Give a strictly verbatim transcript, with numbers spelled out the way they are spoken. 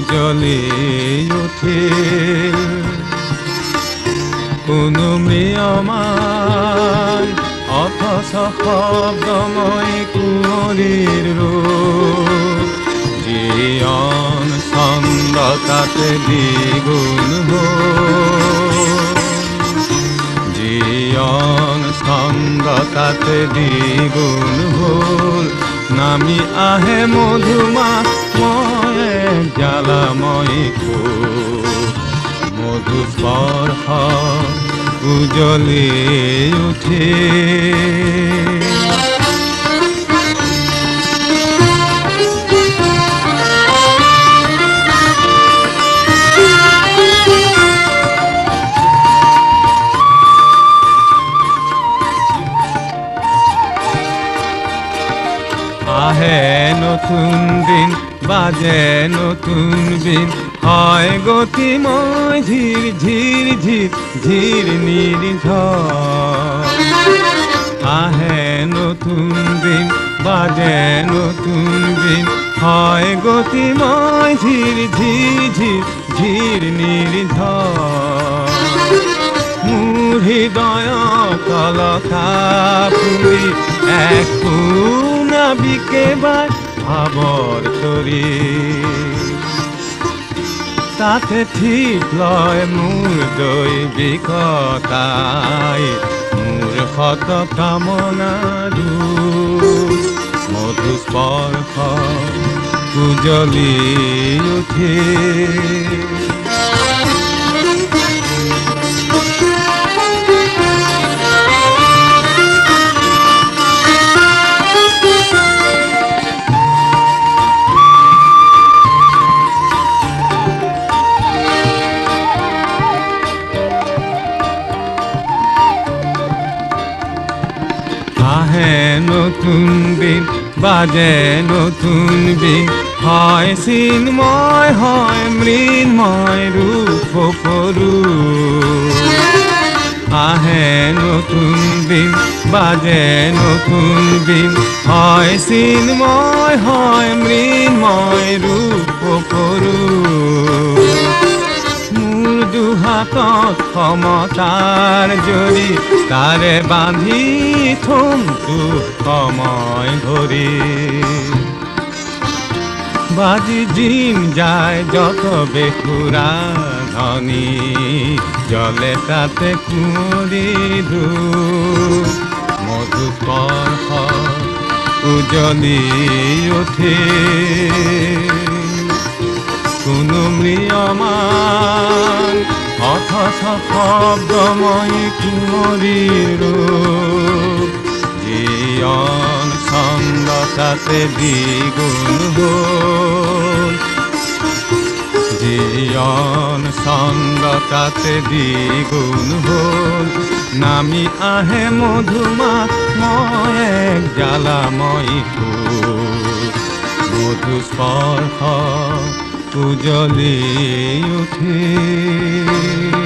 উজ্জ্বলি উঠিল কোনো ম্ৰিয়মান অথচ শব্দময় কুঁৱলীৰ ৰূপ জীৱন ছন্দ তাতে দ্বিগুণ হ'ল জীৱন ছন্দ তাতে দ্বিগুণ হ'ল নামি আহে মধুমাহ মই জ্বালাময়ী সুখ মধু স্পৰ্শ উজ্জ্বলি উঠিল আহে নতুন দিন বাজে নতুন বিন হয় গতিময় ঝির ঝির ঝির ঝির নির্ঝর আহে নতুন দিন বাজে নতুন বিন হয় গতিময় ঝির ঝির ঝির ঝির নির্ঝর মোৰ হৃদয় কলকা ফুলি এক নাবিকে বাই ভাবৰ তৰি তাতে ঠিক লয় মোৰ দৈবিকতাই মোৰ শত কামনা দূৰ মধু স্পৰ্শ উজ্জ্বলি উঠিল আহে নতুন দিন বাজে নতুন বিন হয় চিন্ময় হয় মৃন্ময় ৰূপ পৰু আহে নতুন দিন বাজে নতুন বিন হয় চিন্ময় হয় মৃন্ময় ৰূপ পৰু দুহাতত সমতাৰ জৰি তাৰে বান্ধি থমটো সময় ধৰি বাজি জিন যায় যত বেসুৰা ধনী জলে তাতে কুঁৱলী ধূপ মধু স্পৰ্শ উজ্জ্বলি উঠিল কোনো ম্ৰিয়মান অথচ শব্দময় কুঁৱলীৰ ৰূপ জীৱন ছন্দ তাতে দ্বিগুণ হ'ল জীৱন ছন্দ তাতে দ্বিগুণ হ'ল নামি আহে মধুমাহ মই এক জ্বালাময়ী সুখ মধু স্পৰ্শ উজ্জ্বলি উঠিল।